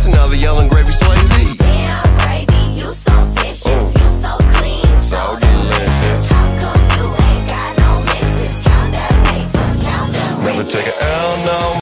and now they're yelling gravy Swayze. Damn, gravy, you so vicious, you so clean, so delicious. How come you ain't got no misses? Count that paper, count that Never take an L, no.